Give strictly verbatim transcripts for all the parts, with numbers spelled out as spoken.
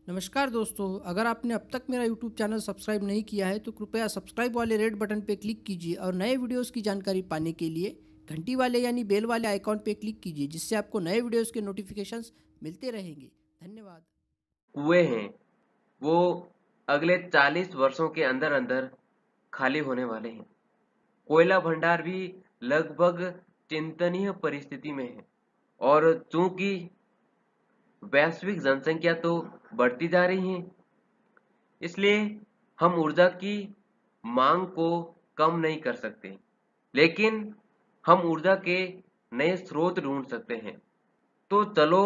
नमस्कार दोस्तों, अगर आपने अब तक मेरा यूट्यूब चैनल सब्सक्राइब नहीं किया है तो कृपया सब्सक्राइब वाले रेड बटन पर क्लिक कीजिए और नए वीडियोस की जानकारी पाने के लिए घंटी वाले यानी बेल वाले आइकॉन पर क्लिक कीजिए, जिससे आपको नए वीडियोस के नोटिफिकेशंस मिलते रहेंगे। धन्यवाद। कुएं हैं वो अगले चालीस वर्षों के अंदर अंदर खाली होने वाले हैं। कोयला भंडार भी लगभग चिंतनीय परिस्थिति में है और चूंकि वैश्विक जनसंख्या तो बढ़ती जा रही है, इसलिए हम ऊर्जा की मांग को कम नहीं कर सकते, लेकिन हम ऊर्जा के नए स्रोत ढूंढ सकते हैं। तो चलो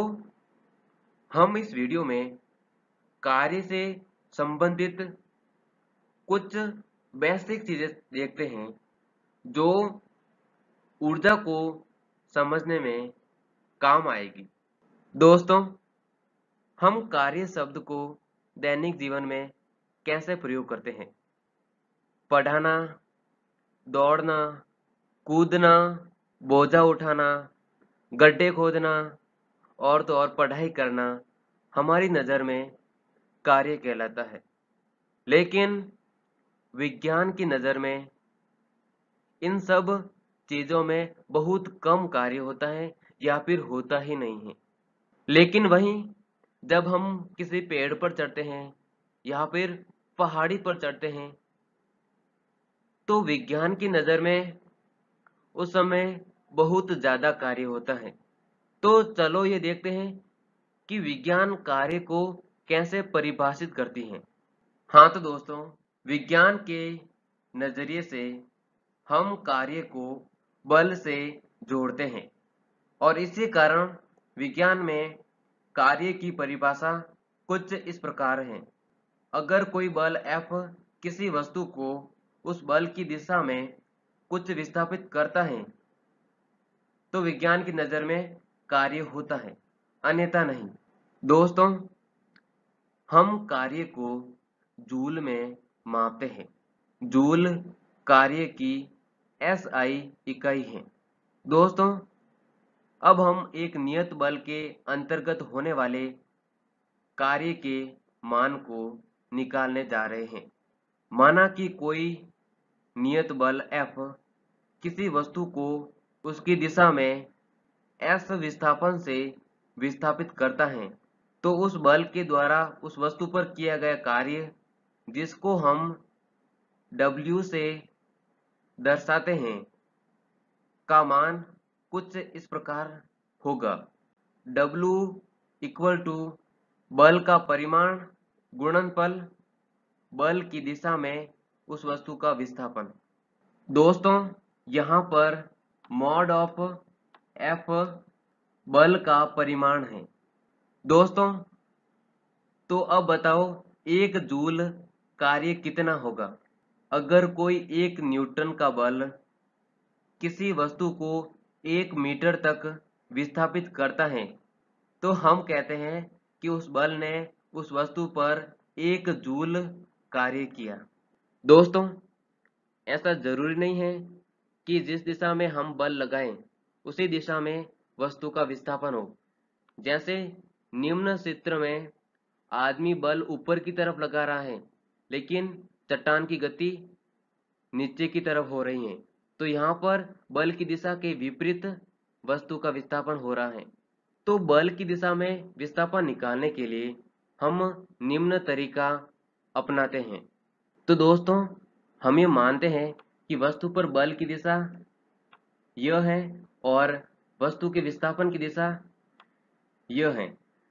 हम इस वीडियो में कार्य से संबंधित कुछ बेसिक चीजें देखते हैं जो ऊर्जा को समझने में काम आएगी। दोस्तों, हम कार्य शब्द को दैनिक जीवन में कैसे प्रयोग करते हैं? पढ़ाना, दौड़ना, कूदना, बोझा उठाना, गड्ढे खोदना और तो और पढ़ाई करना हमारी नज़र में कार्य कहलाता है। लेकिन विज्ञान की नज़र में इन सब चीज़ों में बहुत कम कार्य होता है या फिर होता ही नहीं है। लेकिन वहीं जब हम किसी पेड़ पर चढ़ते हैं या फिर पहाड़ी पर चढ़ते हैं, तो विज्ञान की नज़र में उस समय बहुत ज़्यादा कार्य होता है। तो चलो ये देखते हैं कि विज्ञान कार्य को कैसे परिभाषित करती है। हाँ तो दोस्तों, विज्ञान के नज़रिए से हम कार्य को बल से जोड़ते हैं और इसी कारण विज्ञान में कार्य की परिभाषा कुछ इस प्रकार है। अगर कोई बल F किसी वस्तु को उस बल की दिशा में कुछ विस्थापित करता है तो विज्ञान की नज़र में कार्य होता है, अन्यथा नहीं। दोस्तों, हम कार्य को जूल में मापते हैं। जूल कार्य की एस आई इकाई है। दोस्तों, अब हम एक नियत बल के अंतर्गत होने वाले कार्य के मान को निकालने जा रहे हैं। माना कि कोई नियत बल F किसी वस्तु को उसकी दिशा में S विस्थापन से विस्थापित करता है, तो उस बल के द्वारा उस वस्तु पर किया गया कार्य, जिसको हम W से दर्शाते हैं, का मान कुछ इस प्रकार होगा। W इक्वल टू बल का परिमाण गुणनफल बल की दिशा में उस वस्तु का विस्थापन। दोस्तों, यहाँ पर मॉड ऑफ F बल का परिमाण है। दोस्तों, तो अब बताओ एक जूल कार्य कितना होगा? अगर कोई एक न्यूटन का बल किसी वस्तु को एक मीटर तक विस्थापित करता है, तो हम कहते हैं कि उस बल ने उस वस्तु पर एक जूल कार्य किया। दोस्तों, ऐसा जरूरी नहीं है कि जिस दिशा में हम बल लगाएं उसी दिशा में वस्तु का विस्थापन हो। जैसे निम्न चित्र में आदमी बल ऊपर की तरफ लगा रहा है, लेकिन चट्टान की गति नीचे की तरफ हो रही है, तो यहाँ पर बल की दिशा के विपरीत वस्तु का विस्थापन हो रहा है। तो बल की दिशा में विस्थापन निकालने के लिए हम निम्न तरीका अपनाते हैं। तो दोस्तों, हम ये मानते हैं कि वस्तु पर बल की दिशा यह है और वस्तु के विस्थापन की दिशा यह है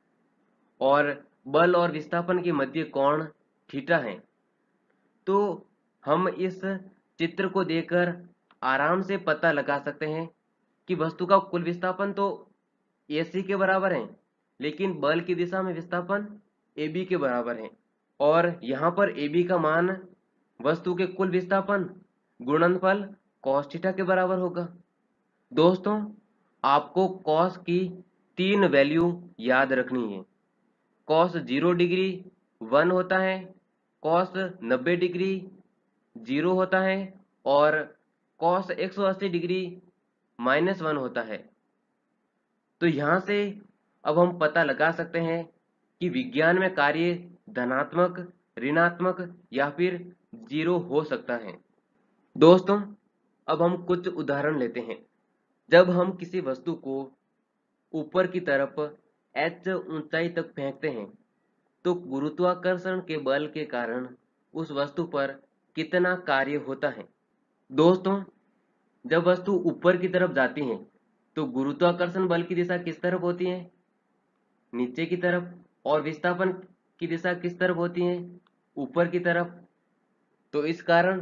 और बल और विस्थापन के मध्य कोण थीटा है। तो हम इस चित्र को देखकर आराम से पता लगा सकते हैं कि वस्तु का कुल विस्थापन तो ए सी के बराबर है, लेकिन बल की दिशा में विस्थापन ए बी के बराबर है और यहाँ पर ए बी का मान वस्तु के कुल विस्थापन गुणनफल cos थीटा के बराबर होगा। दोस्तों, आपको cos की तीन वैल्यू याद रखनी है। cos जीरो डिग्री वन होता है, cos नब्बे डिग्री जीरो होता है और cos एक सौ अस्सी डिग्री माइनस वन होता है। तो यहाँ से अब हम पता लगा सकते हैं कि विज्ञान में कार्य धनात्मक, ऋणात्मक या फिर जीरो हो सकता है। दोस्तों, अब हम कुछ उदाहरण लेते हैं। जब हम किसी वस्तु को ऊपर की तरफ h ऊंचाई तक फेंकते हैं तो गुरुत्वाकर्षण के बल के कारण उस वस्तु पर कितना कार्य होता है। दोस्तों, जब वस्तु ऊपर की तरफ जाती है तो गुरुत्वाकर्षण बल की दिशा किस तरफ होती है? नीचे की तरफ। और विस्थापन की दिशा किस तरफ होती है? ऊपर की तरफ। तो इस कारण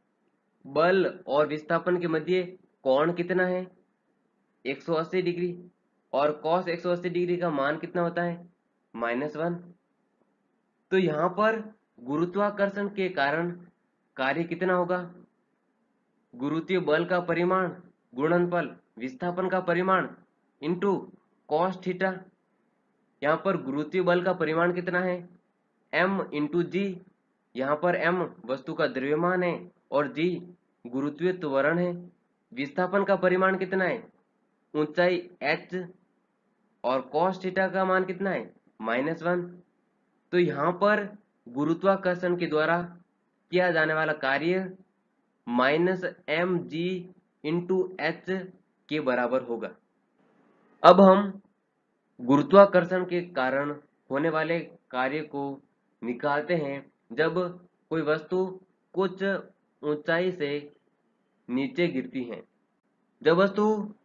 बल और विस्थापन के मध्य कोण कितना है? एक सौ अस्सी डिग्री। और cos एक सौ अस्सी डिग्री का मान कितना होता है? Minus one. तो यहाँ पर गुरुत्वाकर्षण के कारण कार्य कितना होगा? गुरुत्वीय बल का परिमाण गुणनफल विस्थापन का परिमाण इंटू कॉस थीटा। यहाँ पर गुरुत्वीय बल का परिमाण कितना है? m into G. यहाँ पर m वस्तु का द्रव्यमान है और g गुरुत्वीय त्वरण है। विस्थापन का परिमाण कितना है? ऊंचाई h और cos थीटा का मान कितना है? Minus one. तो यहाँ पर गुरुत्वाकर्षण के द्वारा किया जाने वाला कार्य minus M G into H के बराबर होगा। अब हम गुरुत्वाकर्षण के कारण होने वाले कार्य को निकालते हैं जब कोई वस्तु कुछ ऊंचाई से नीचे गिरती है। जब वस्तु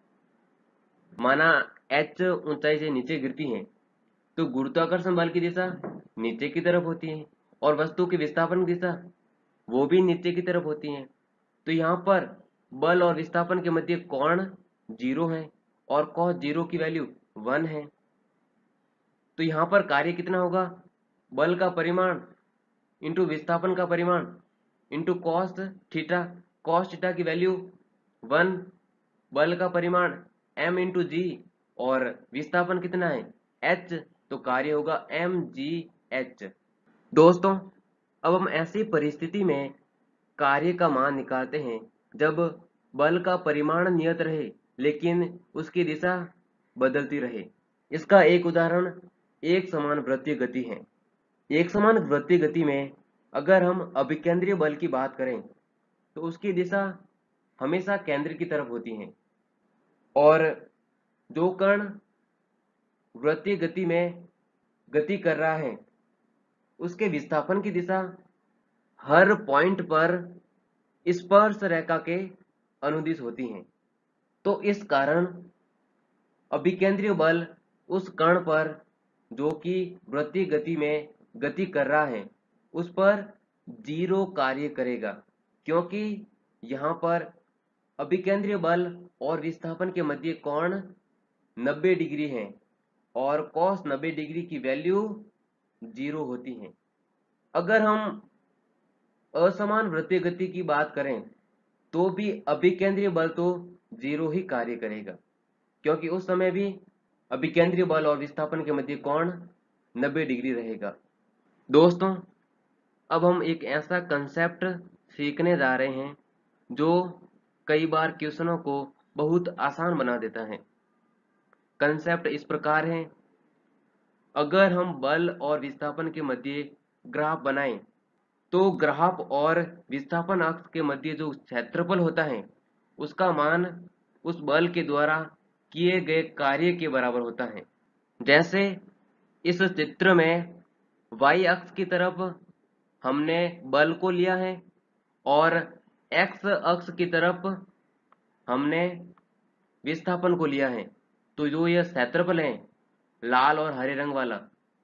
माना h ऊंचाई से नीचे गिरती है तो गुरुत्वाकर्षण बल की दिशा नीचे की तरफ होती है और वस्तु की विस्थापन की दिशा वो भी नीचे की तरफ होती है। तो यहाँ पर बल और विस्थापन के मध्य कोण जीरो है और cos जीरो की वैल्यू वन है। तो यहाँ पर कार्य कितना होगा? बल का परिमाण इंटू विस्थापन का परिमाण into cos theta. Cos theta की वैल्यू वन, बल का परिमाण m इंटू जी और विस्थापन कितना है? h। तो कार्य होगा एम जी एच। दोस्तों, अब हम ऐसी परिस्थिति में कार्य का मान निकालते हैं जब बल का परिमाण नियत रहे लेकिन उसकी दिशा बदलती रहे। इसका एक उदाहरण एक समान वृत्तीय गति है। एक समान वृत्तीय गति में अगर हम अभिकेंद्रीय बल की बात करें तो उसकी दिशा हमेशा केंद्र की तरफ होती है और जो कण वृत्तीय गति में गति कर रहा है उसके विस्थापन की दिशा हर पॉइंट पर स्पर्श रेखा के अनुदिश होती है। तो इस कारण अभिकेंद्रीय बल उस कण पर जो कि वृत्तीय गति में गति कर रहा है उस पर जीरो कार्य करेगा, क्योंकि यहाँ पर अभिकेंद्रीय बल और विस्थापन के मध्य कोण नब्बे डिग्री है और cos नब्बे डिग्री की वैल्यू जीरो होती है। अगर हम असमान वृत्तीय गति की बात करें तो भी अभिकेंद्रीय बल तो जीरो ही कार्य करेगा, क्योंकि उस समय भी अभिकेंद्रीय बल और विस्थापन के मध्य कोण नब्बे डिग्री रहेगा। दोस्तों, अब हम एक ऐसा कंसेप्ट सीखने जा रहे हैं जो कई बार क्वेश्चनों को बहुत आसान बना देता है। कंसेप्ट इस प्रकार है, अगर हम बल और विस्थापन के मध्य ग्राफ बनाएं तो ग्राफ और विस्थापन अक्ष के मध्य जो क्षेत्रफल होता है उसका मान उस बल के द्वारा किए गए कार्य के बराबर होता है। जैसे इस चित्र में y अक्ष की तरफ हमने बल को लिया है और x अक्ष की तरफ हमने विस्थापन को लिया है। तो जो यह क्षेत्रफल है लाल और हरे रंग वाला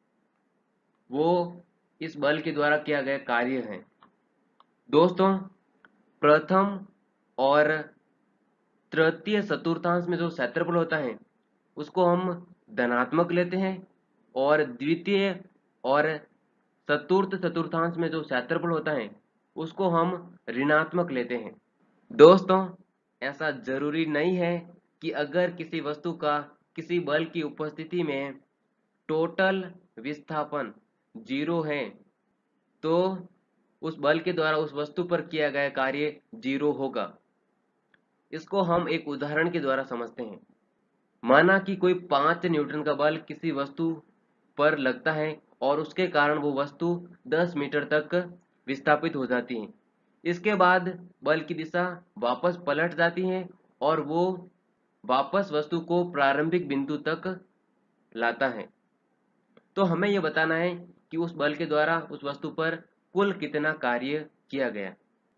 वो इस बल के द्वारा किया गया कार्य है। दोस्तों, प्रथम और तृतीय चतुर्थांश में जो क्षेत्रफल होता है उसको हम धनात्मक लेते हैं और द्वितीय और चतुर्थ चतुर्थांश में जो क्षेत्रफल होता है उसको हम ऋणात्मक लेते हैं। दोस्तों, ऐसा जरूरी नहीं है कि अगर किसी वस्तु का किसी बल की उपस्थिति में टोटल विस्थापन जीरो है तो उस बल के द्वारा उस वस्तु पर किया गया कार्य जीरो होगा। इसको हम एक उदाहरण के द्वारा समझते हैं। माना कि कोई पांच न्यूटन का बल किसी वस्तु पर लगता है और उसके कारण वो वस्तु दस मीटर तक विस्थापित हो जाती है। इसके बाद बल की दिशा वापस पलट जाती है और वो वापस वस्तु को प्रारंभिक बिंदु तक लाता है। तो हमें यह बताना है कि उस बल के द्वारा उस वस्तु पर कुल कितना कार्य किया गया।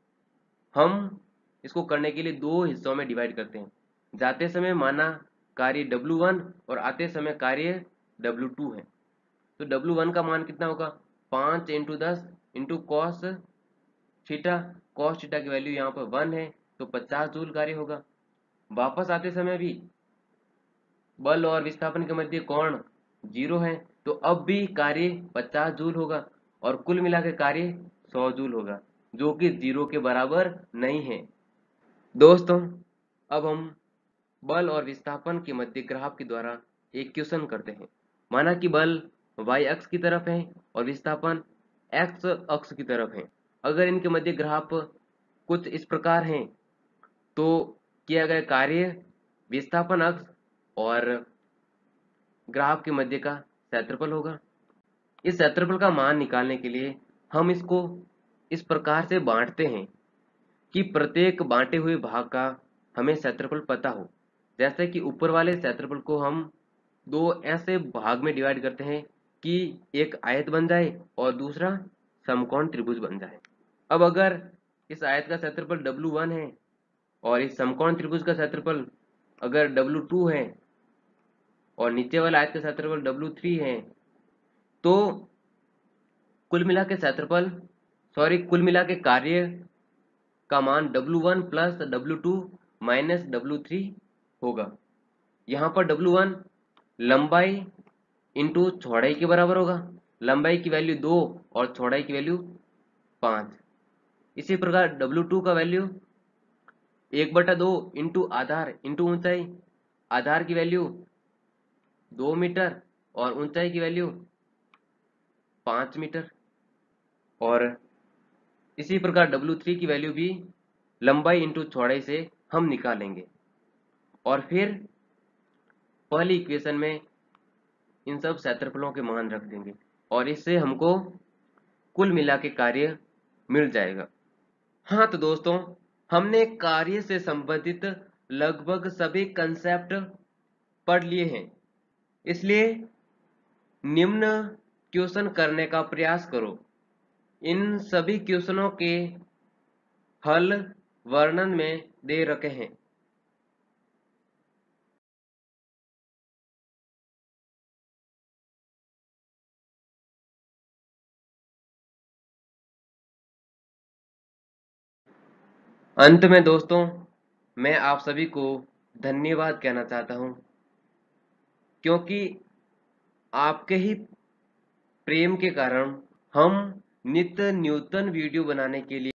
हम इसको करने के लिए दो हिस्सों में डिवाइड करते हैं। जाते समय माना कार्य डब्ल्यू वन और आते समय कार्य डब्ल्यू टू है। तो डब्ल्यू वन का मान कितना होगा, पाँच इंटू दस into cos theta. Cos theta की वैल्यू यहाँ पर वन है तो पचास जूल कार्य होगा। वापस आते समय भी बल और विस्थापन के मध्य कोण जीरो है तो अब भी कार्य पचास जूल होगा और कुल मिला के कार्य सौ जूल होगा, जो कि जीरो के बराबर नहीं है। दोस्तों, अब हम बल और विस्थापन के मध्य ग्राफ के द्वारा एक क्वेश्चन करते हैं। माना कि बल y अक्ष की तरफ है और विस्थापन x अक्ष की तरफ है। अगर इनके मध्य ग्राफ कुछ इस प्रकार है तो किया गया कार्य विस्थापन अक्ष और ग्राफ के मध्य का क्षेत्रफल होगा। इस क्षेत्रफल का मान निकालने के लिए हम इसको इस प्रकार से बांटते हैं कि प्रत्येक बांटे हुए भाग का हमें क्षेत्रफल पता हो। जैसे कि ऊपर वाले क्षेत्रफल को हम दो ऐसे भाग में डिवाइड करते हैं कि एक आयत बन जाए और दूसरा समकोण त्रिभुज बन जाए। अब अगर इस आयत का क्षेत्रफल डब्ल्यू वन है और इस समकोण त्रिभुज का क्षेत्रफल अगर डब्ल्यू टू है और नीचे वाला आयत का क्षेत्रफल डब्ल्यू थ्री है तो कुल मिला के क्षेत्रफल सॉरी कुल मिला के कार्य का मान W one plus W two minus W three होगा। यहाँ पर डब्ल्यू वन लंबाई इंटू चौड़ाई के बराबर होगा। लंबाई की वैल्यू दो और चौड़ाई की वैल्यू पाँच। इसी प्रकार डब्ल्यू टू का वैल्यू एक बटा दो इंटू आधार इंटू ऊंचाई। आधार की वैल्यू दो मीटर और ऊंचाई की वैल्यू पाँच मीटर। और इसी प्रकार डब्ल्यू थ्री की वैल्यू भी लंबाई इंटू चौड़ाई से हम निकालेंगे और फिर पहली इक्वेशन में इन सब क्षेत्रफलों के मान रख देंगे और इससे हमको कुल मिला के कार्य मिल जाएगा। हाँ तो दोस्तों, हमने कार्य से संबंधित लगभग सभी कंसेप्ट पढ़ लिए हैं, इसलिए निम्न क्वेश्चन करने का प्रयास करो। इन सभी क्वेश्चनों के हल वर्णन में दे रखे हैं। अंत में दोस्तों, मैं आप सभी को धन्यवाद कहना चाहता हूं, क्योंकि आपके ही प्रेम के कारण हम नित्य नूतन वीडियो बनाने के लिए